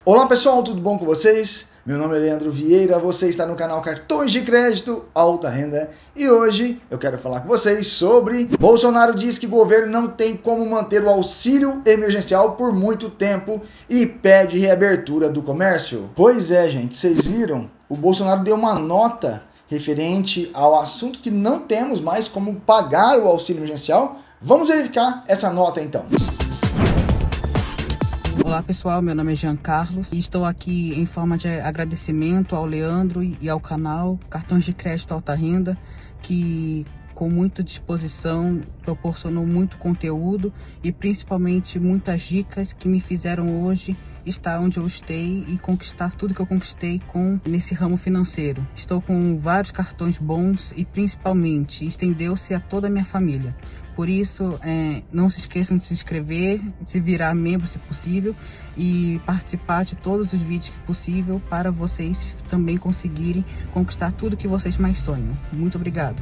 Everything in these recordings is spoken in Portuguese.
Olá pessoal, tudo bom com vocês? Meu nome é Leandro Vieira, você está no canal Cartões de Crédito Alta Renda e hoje eu quero falar com vocês sobre Bolsonaro diz que o governo não tem como manter o auxílio emergencial por muito tempo e pede reabertura do comércio. Pois é, gente, vocês viram? O Bolsonaro deu uma nota referente ao assunto que não temos mais como pagar o auxílio emergencial. Vamos verificar essa nota então. Olá pessoal, meu nome é Jean Carlos e estou aqui em forma de agradecimento ao Leandro e ao canal Cartões de Crédito Alta Renda, que com muita disposição proporcionou muito conteúdo e principalmente muitas dicas que me fizeram hoje estar onde eu estou e conquistar tudo que eu conquistei nesse ramo financeiro. Estou com vários cartões bons e principalmente estendeu-se a toda a minha família. Por isso, não se esqueçam de se inscrever, de se virar membro se possível e participar de todos os vídeos que possível para vocês também conseguirem conquistar tudo que vocês mais sonham. Muito obrigado!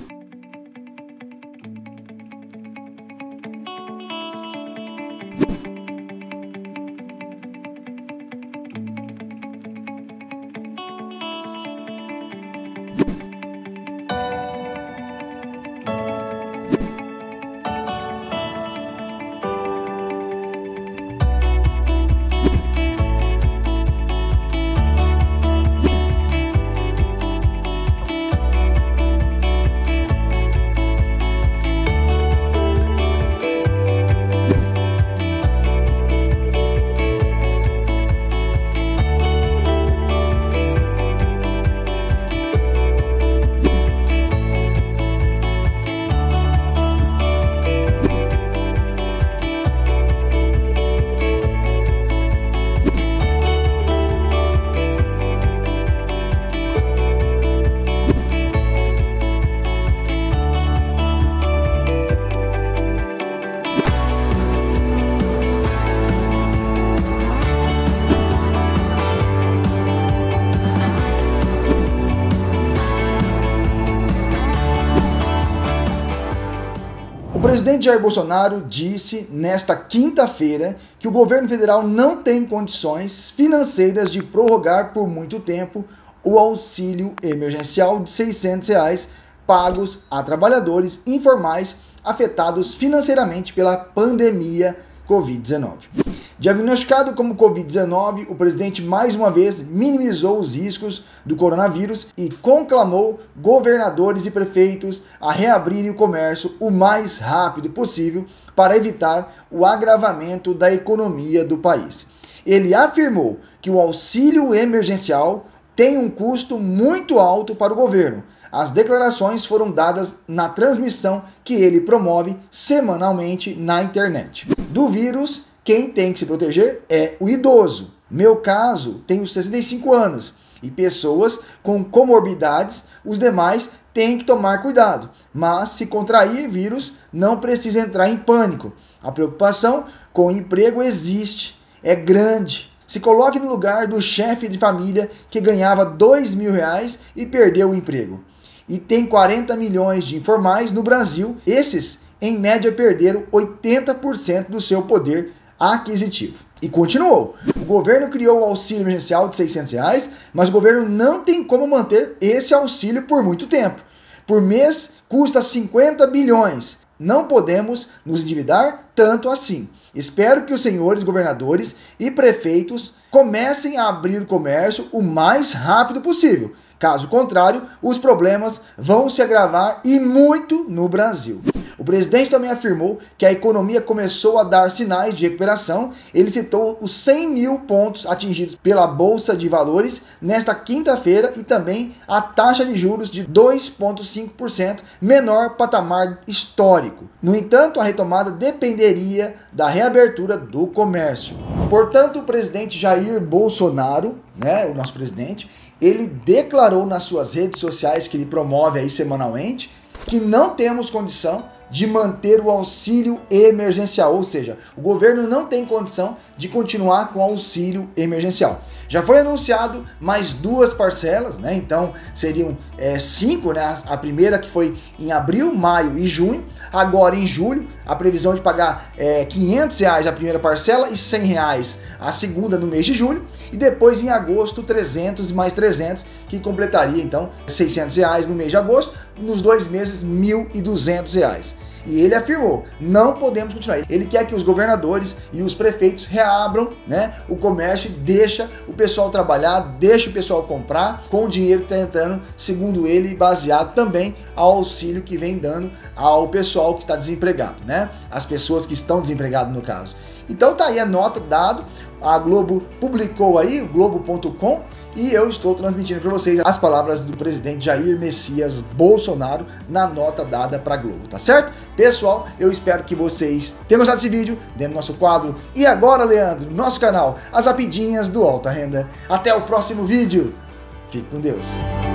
O presidente Jair Bolsonaro disse nesta quinta-feira que o governo federal não tem condições financeiras de prorrogar por muito tempo o auxílio emergencial de R$ 600 pagos a trabalhadores informais afetados financeiramente pela pandemia Covid-19. Diagnosticado como Covid-19, o presidente mais uma vez minimizou os riscos do coronavírus e conclamou governadores e prefeitos a reabrirem o comércio o mais rápido possível para evitar o agravamento da economia do país. Ele afirmou que o auxílio emergencial tem um custo muito alto para o governo. As declarações foram dadas na transmissão que ele promove semanalmente na internet. Do vírus, quem tem que se proteger é o idoso. Meu caso, tenho 65 anos e pessoas com comorbidades, os demais têm que tomar cuidado. Mas se contrair vírus, não precisa entrar em pânico. A preocupação com o emprego existe, é grande. Se coloque no lugar do chefe de família que ganhava R$2.000 e perdeu o emprego. E tem 40 milhões de informais no Brasil. Esses, em média, perderam 80% do seu poder aquisitivo. E continuou. O governo criou o auxílio emergencial de R$600, mas o governo não tem como manter esse auxílio por muito tempo. Por mês, custa 50 bilhões. Não podemos nos endividar tanto assim. Espero que os senhores governadores e prefeitos comecem a abrir o comércio o mais rápido possível. Caso contrário, os problemas vão se agravar e muito no Brasil. O presidente também afirmou que a economia começou a dar sinais de recuperação. Ele citou os 100 mil pontos atingidos pela Bolsa de Valores nesta quinta-feira e também a taxa de juros de 2,5%, menor patamar histórico. No entanto, a retomada dependeria da reabertura do comércio. Portanto, o presidente Jair Bolsonaro, o nosso presidente, ele declarou nas suas redes sociais que ele promove aí semanalmente que não temos condição de manter o auxílio emergencial, ou seja, o governo não tem condição de continuar com o auxílio emergencial. Já foi anunciado mais 2 parcelas, né? Então seriam 5, né? A primeira que foi em abril, maio e junho. Agora em julho, a previsão de pagar R$500 a primeira parcela e R$100 a segunda no mês de julho. E depois em agosto, 300 mais 300, que completaria então R$600 no mês de agosto. Nos 2 meses, R$1.200. E ele afirmou, não podemos continuar. Ele quer que os governadores e os prefeitos reabram, né, o comércio, deixa o pessoal trabalhar, deixa o pessoal comprar com o dinheiro que está entrando, segundo ele, baseado também ao auxílio que vem dando ao pessoal que está desempregado, né? As pessoas que estão desempregadas no caso. Então tá aí a nota dada, a Globo publicou aí, o Globo.com, e eu estou transmitindo para vocês as palavras do presidente Jair Messias Bolsonaro na nota dada para a Globo, tá certo? Pessoal, eu espero que vocês tenham gostado desse vídeo dentro do nosso quadro. E agora, Leandro, no nosso canal, as rapidinhas do Alta Renda. Até o próximo vídeo. Fique com Deus.